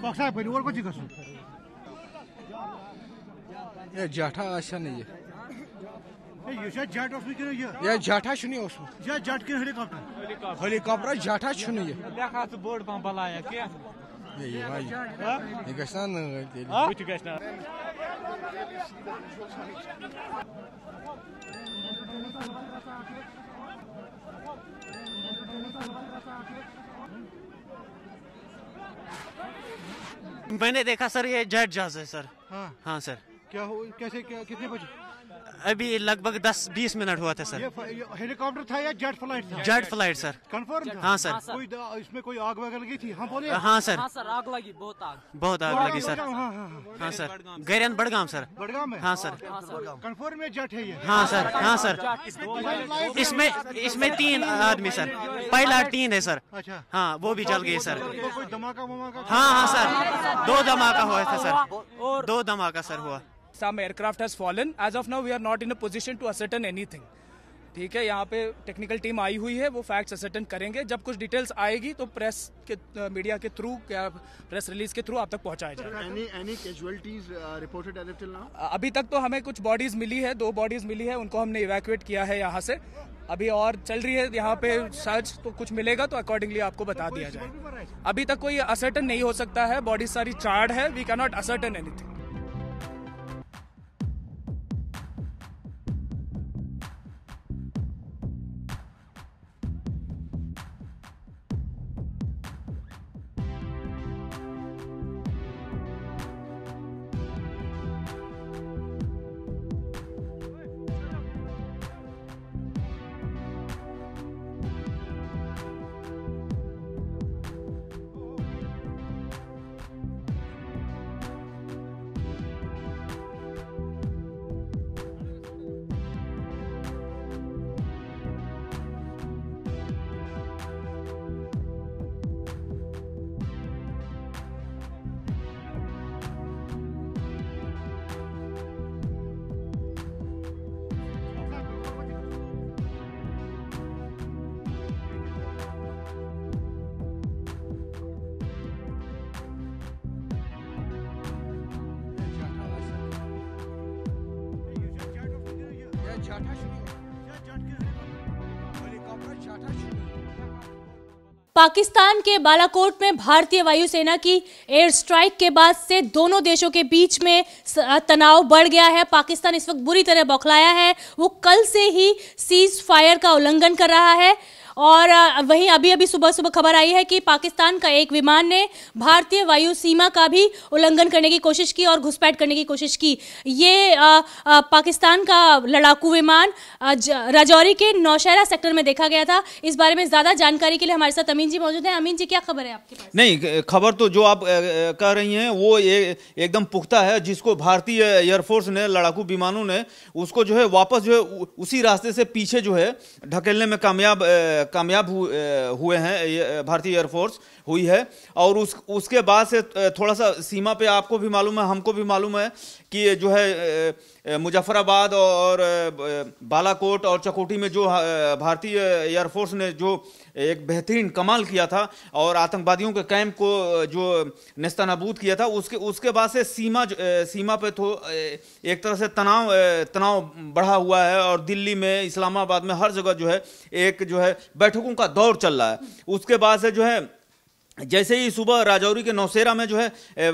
ये जाठा आशा नहीं है ये जट ये जाठा छुनी जट के हेलीकॉप्टर जाठा छुनी ये बोर्ड बलाया क्या ये भाई ये गसन मैंने देखा सर ये जेट जहाज है सर। हाँ सर। क्या हो कैसे कितने बजे? अभी लगभग 10-20 मिनट हुआ था सर। ये हेलीकॉप्टर था या जेट फ्लाइट था? Jet flight sir. कंफर्म था? हाँ सर। कोई इसमें कोई आग वगैरह लगी थी? हाँ बोले। हाँ सर। हाँ सर, आग लगी, बहुत आग लगी सर। हाँ sir. Garrison Badgam sir. Badgam में? हाँ सर। कंफर्म में जेट है ये? हाँ सर। हाँ सर। इसमें 3 आदमी सर। पहला 3 है सर। अच्छा। हाँ वो भी जल गई सर। कोई धमाका वमाका? हाँ सर, 2 धमाका हुआ था सर। 2 धमाका सर हुआ। Some aircraft has fallen. As of now, we are not in a position to ascertain anything. ठीक है, यहाँ पे टेक्निकल टीम आई हुई है, वो फैक्ट्स असर्टेन करेंगे। जब कुछ डिटेल्स आएगी तो प्रेस के मीडिया के थ्रू या प्रेस रिलीज के थ्रू आप तक पहुँचाया जाएगा। Any casualties reported as of till now? अभी तक तो हमें कुछ बॉडीज मिली है, 2 बॉडीज मिली है, उनको हमने इवैक्यूएट किया है यहाँ से। अभी और चल रही है यहाँ पे सर्च, तो कुछ मिलेगा तो अकॉर्डिंगली आपको बता दिया जाएगा। अभी तक कोई असर्टेन नहीं हो सकता है, बॉडी सारी चार्ड है, we can not ascertain anything. Pakistan के बालाकोट में भारतीय वायुसेना की एयर स्ट्राइक के बाद से दोनों देशों के बीच में तनाव बढ़ गया है। पाकिस्तान इस वक्त बुरी तरह बौखलाया है। वो कल से ही सीज फायर का उल्लंघन कर रहा है और वहीं अभी सुबह खबर आई है कि पाकिस्तान का एक विमान ने भारतीय वायु सीमा का भी उल्लंघन करने की कोशिश की और घुसपैठ करने की कोशिश की। ये पाकिस्तान का लड़ाकू विमान राजौरी के नौशहरा सेक्टर में देखा गया था। इस बारे में ज़्यादा जानकारी के लिए हमारे साथ अमीन जी मौजूद हैं। अमीन जी, क्या खबर है आपके पास? नहीं, खबर तो जो आप कह रही हैं वो एकदम पुख्ता है, जिसको भारतीय एयरफोर्स ने, लड़ाकू विमानों ने उसको जो है वापस जो है उसी रास्ते से पीछे जो है ढकेलने में कामयाब हुए हैं, भारतीय एयरफोर्स हुई है। और उसके बाद से थोड़ा सा सीमा पे आपको भी मालूम है, हमको भी मालूम है कि जो है मुजफ्फराबाद और बालाकोट और चकोटी में जो भारतीय एयरफोर्स ने जो एक बेहतरीन कमाल किया था और आतंकवादियों के कैंप को जो नेस्तनाबूद किया था, उसके बाद से सीमा पे तो एक तरह से तनाव बढ़ा हुआ है और दिल्ली में, इस्लामाबाद में, हर जगह जो है एक जो है बैठकों का दौर चल रहा है। उसके बाद से जो है जैसे ही सुबह राजौरी के नौशेरा में जो है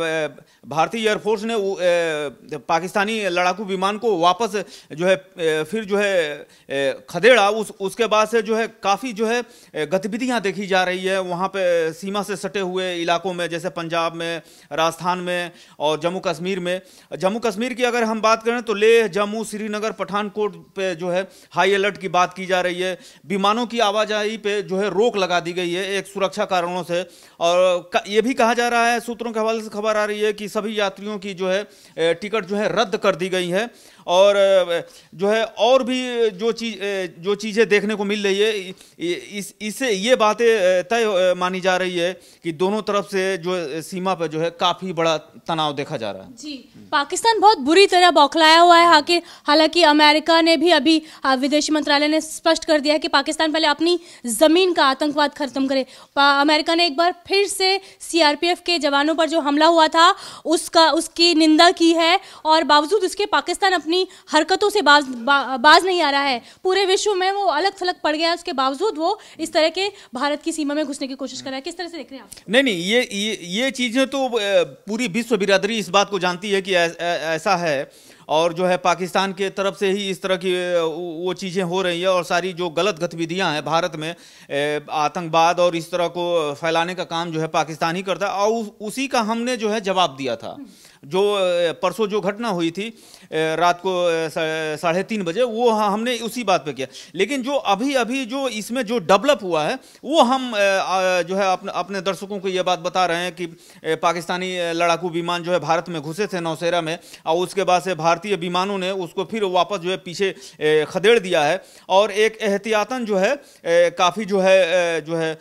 भारतीय एयरफोर्स ने पाकिस्तानी लड़ाकू विमान को वापस जो है फिर जो है खदेड़ा, उसके बाद से जो है काफ़ी जो है गतिविधियां देखी जा रही है वहाँ पे सीमा से सटे हुए इलाकों में, जैसे पंजाब में, राजस्थान में और जम्मू कश्मीर में। जम्मू कश्मीर की अगर हम बात करें तो लेह, जम्मू, श्रीनगर, पठानकोट पे जो है हाई अलर्ट की बात की जा रही है। विमानों की आवाजाही पे जो है रोक लगा दी गई है एक सुरक्षा कारणों से। और ये भी कहा जा रहा है, सूत्रों के हवाले से खबर आ रही है कि सभी यात्रियों की जो है टिकट जो है रद्द कर दी गई है। और जो है और भी जो चीज़ें देखने को मिल रही है, इससे ये बातें तय मानी जा रही है कि दोनों तरफ से जो सीमा पर जो है काफ़ी बड़ा तनाव देखा जा रहा है। जी, पाकिस्तान बहुत बुरी तरह बौखलाया हुआ है। हालांकि अमेरिका ने भी अभी विदेश मंत्रालय ने स्पष्ट कर दिया है कि पाकिस्तान पहले अपनी ज़मीन का आतंकवाद खत्म करे। अमेरिका ने एक बार फिर से सीआरपीएफ के जवानों पर जो हमला हुआ था उसकी निंदा की है, और बावजूद उसके पाकिस्तान अपनी हरकतों से बाज नहीं आ रहा है। पूरे विश्व में वो अलग थलग पड़ गया है, उसके बावजूद वो इस तरह के भारत की सीमा में घुसने की कोशिश कर रहा है। किस तरह से देख रहे हैं आप? नहीं, ये चीज़ें तो पूरी विश्व बिरादरी इस बात को जानती है कि ऐसा है, और जो है पाकिस्तान के तरफ से ही इस तरह की वो चीज़ें हो रही हैं, और सारी जो गलत गतिविधियां हैं भारत में आतंकवाद और इस तरह को फैलाने का काम जो है पाकिस्तान ही करता है, और उसी का हमने जो है जवाब दिया था। जो परसों जो घटना हुई थी रात को 3:30 बजे, वो हमने उसी बात पे किया। लेकिन जो अभी जो इसमें जो डेवलप हुआ है वो हम जो है अपने दर्शकों को ये बात बता रहे हैं कि पाकिस्तानी लड़ाकू विमान जो है भारत में घुसे थे नौशेरा में, और उसके बाद से भारतीय विमानों ने उसको फिर वापस जो है पीछे खदेड़ दिया है, और एक एहतियातन जो है काफ़ी जो है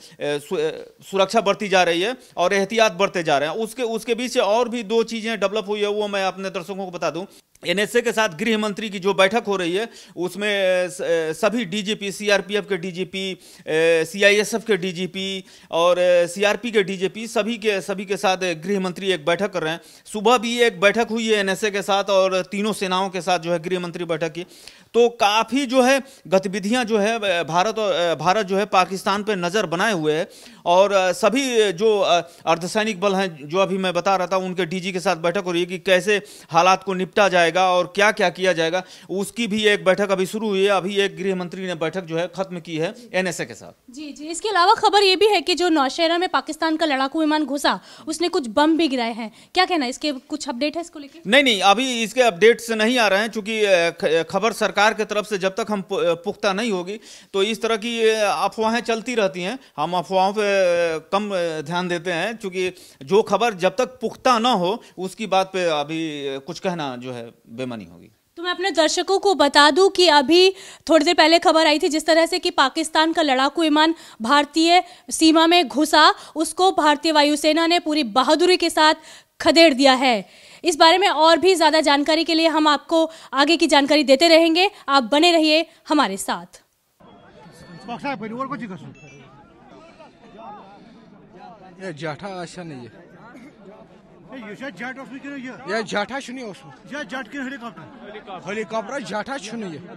सुरक्षा बरती जा रही है और एहतियात बरते जा रहे हैं। उसके बीच से और भी दो चीज़ें डेवलप हुई है, वो मैं अपने दर्शकों को बता दूं। एनएसए के साथ गृह मंत्री की जो बैठक हो रही है उसमें सभी डीजीपी, सीआरपीएफ के डीजीपी, सीआईएसएफ के डीजीपी और सीआरपी के डीजीपी सभी के साथ गृह मंत्री एक बैठक कर रहे हैं। सुबह भी एक बैठक हुई है एनएसए के साथ और तीनों सेनाओं के साथ जो है गृह मंत्री बैठक की। तो काफ़ी जो है गतिविधियां जो है भारत जो है पाकिस्तान पे नज़र बनाए हुए है, और सभी जो अर्धसैनिक बल हैं जो अभी मैं बता रहा था उनके डीजी के साथ बैठक हो रही है कि कैसे हालात को निपटा जाएगा और क्या क्या किया जाएगा। उसकी भी एक बैठक अभी शुरू हुई है। अभी एक गृह मंत्री ने बैठक जो है खत्म की है एनएसए के साथ। जी, इसके अलावा खबर ये भी है कि जो नौशेरा में पाकिस्तान का लड़ाकू विमान घुसा उसने कुछ बम भी गिराए हैं। क्या कहना है, इसके कुछ अपडेट है इसको लेकर? नहीं, अभी इसके अपडेट्स नहीं आ रहे हैं, चूंकि खबर सरकार के तरफ से जब तक हम पुख्ता नहीं होगी तो इस तरह की अफवाहें चलती रहती हैं। हम अफवाहों पे कम ध्यान देते हैं, क्योंकि जो खबर जब तक पुख्ता ना हो उसकी बात पे अभी कुछ कहना जो है बेमानी होगी। तो मैं अपने दर्शकों को बता दूं कि अभी थोड़ी देर पहले खबर आई थी जिस तरह से कि पाकिस्तान का लड़ाकू विमान भारतीय सीमा में घुसा, उसको भारतीय वायुसेना ने पूरी बहादुरी के साथ खदेड़ दिया है। इस बारे में और भी ज़्यादा जानकारी के लिए हम आपको आगे की जानकारी देते रहेंगे। आप बने रहिए हमारे साथ। ये जाठा अच्छा नहीं है, ये जेट उसमें क्यों ये ये जाठा छुनी उसमें, ये जेट के हेलीकॉप्टर हेलीकॉप्टर जाठा छुनी है।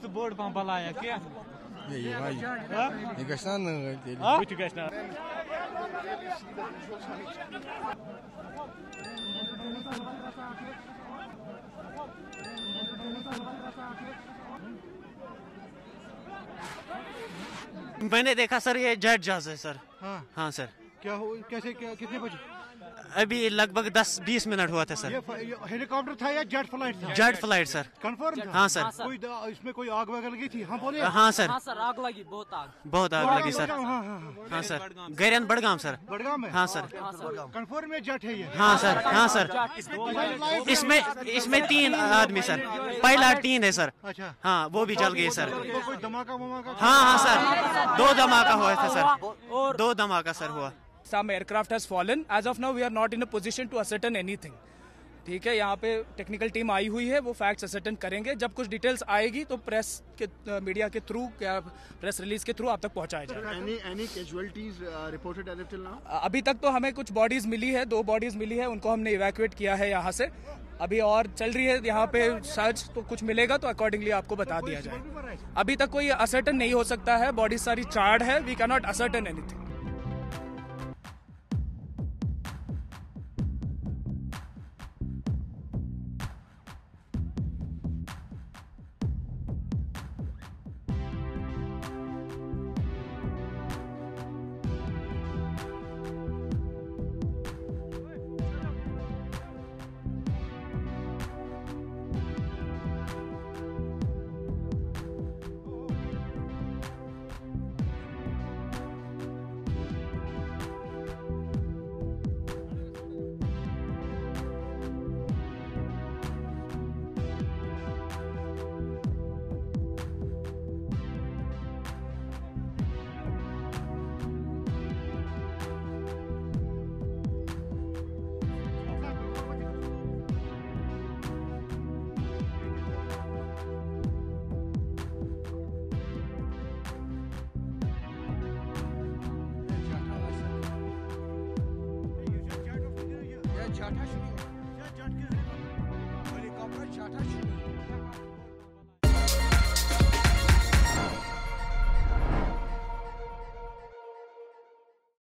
ये भाई ये गश्तान मैंने देखा सर, ये जेट जहाज है सर। हाँ सर। क्या हो, कैसे कितने बजे? अभी लगभग 10-20 मिनट हुआ था सर। ये हेलीकॉप्टर था या जेट फ्लाइट था? Jet flight sir. कंफर्म था? हाँ सर। कोई इसमें कोई आग वगैरह लगी थी? हाँ बोले। हाँ सर। हाँ सर, आग लगी, बहुत आग लगी सर। हाँ sir, garrison Badgam sir. Badgam में? हाँ सर। कंफर्म में जेट है ये? हाँ सर। हाँ सर। इसमें 3 आदमी सर। पायलट 3 है सर। अच्छा। हाँ, वो भी जल गए सर। कोई धमाका वमाका? हाँ सर, 2 धमाका हुआ था सर। 2 धमाका सर हुआ। Some aircraft has fallen. As of now, we are not in a position to ascertain anything. ठीक है, यहाँ पे टेक्निकल टीम आई हुई है, वो फैक्ट्स असर्टेन करेंगे। जब कुछ डिटेल्स आएगी तो प्रेस के मीडिया के थ्रू या प्रेस रिलीज के थ्रू आप तक पहुँचाया जाएगा। Any casualties reported as of till now? अभी तक तो हमें कुछ बॉडीज मिली है, 2 बॉडीज मिली है, उनको हमने इवैक्यूएट किया है यहाँ से। अभी और चल रही है यहाँ पे सर्च, तो कुछ मिलेगा तो अकॉर्डिंगली आपको बता दिया जाएगा। अभी तक कोई असर्टेन नहीं हो सकता है, बॉडी सारी चार्ड है, we can not ascertain anything. जाठा सुनिए